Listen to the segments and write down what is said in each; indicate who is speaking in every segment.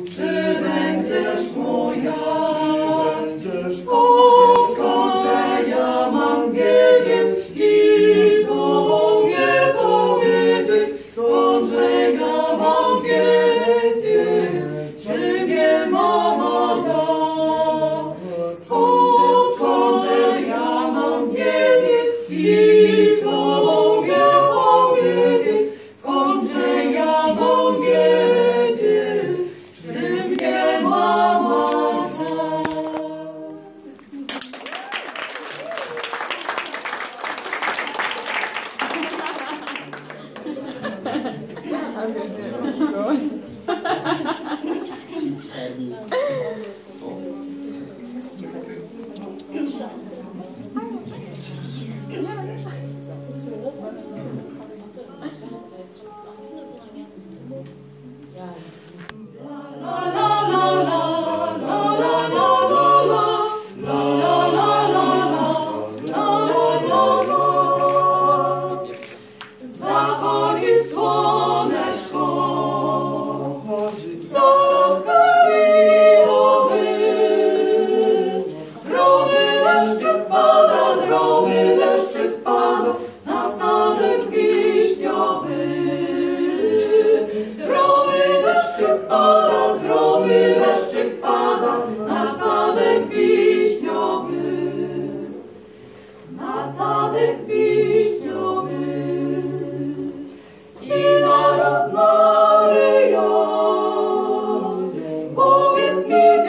Speaker 1: Czy będziesz moja? Skądże ja mam wiedzieć i Tobie powiedzieć? Skądże ja mam wiedzieć, czy mnie mama da? Skądże ja mam wiedzieć i Tobie powiedzieć? Skądże ja mam wiedzieć, czy mnie mama da? Zachodzi słoneczko, zaraz kamilowy, drogi deszczyk pada na sadek wiśniowy. Drogi deszczyk pada na sadek wiśniowy. Na sadek wiśniowy. I naraz Maryjo, powiedz mi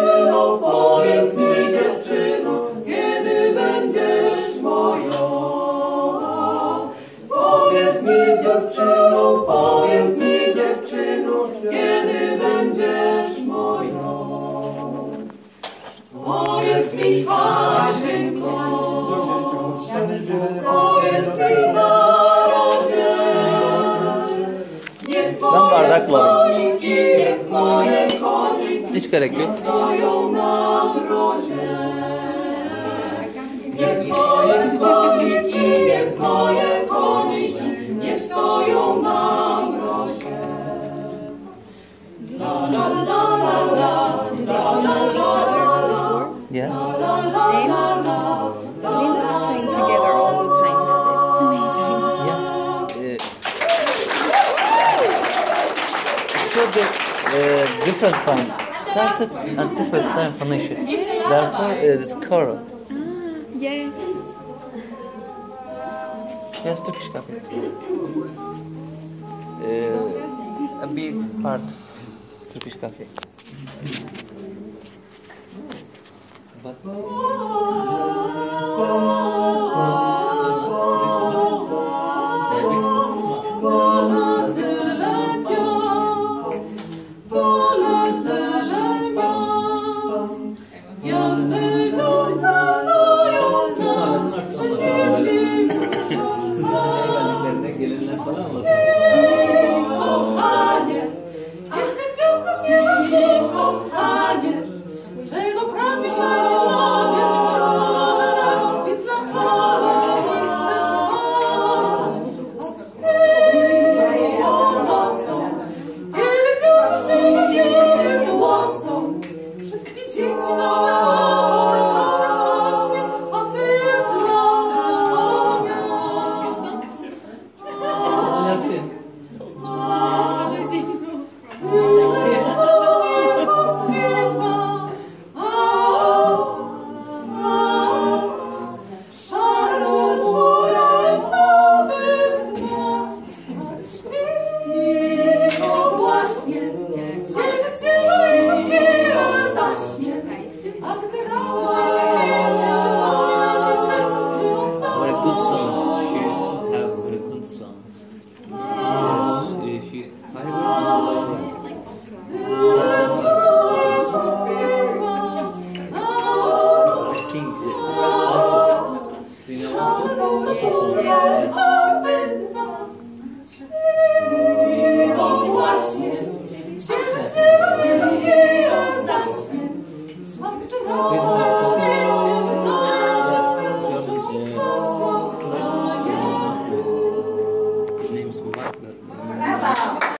Speaker 1: dziewczyno, kiedy będziesz moją? Powiedz mi dziewczyno, kiedy będziesz moją? Powiedz mi Hasieńko, powiedz mi na razie. Niech moje koniki
Speaker 2: Hiç gerek yok.
Speaker 1: stoją na mrozie. Niech moje koniki nie stoją na mrozie.
Speaker 3: Do they know each other before?
Speaker 2: Yes.
Speaker 3: They sing together all the time. It's amazing.
Speaker 2: Yes. It was a different time. Started at different time finished. Therefore, it is choral.
Speaker 3: Yes.
Speaker 2: Yes, Turkish coffee. A bit part Turkish coffee. But gelenler falan
Speaker 1: Kochanie, jeśli gwiazda zmienia dziś powstanie, czego pragniesz na rozlocie, ci wszystko może dać, więc dlaczego nie chcesz spać? Nocą, kiedy gwiazdy się nie złocą, wszystkie dzieci nowe obrażone są śnie, a ty dla ognia.
Speaker 2: very good songs. She have very good songs. Yes, she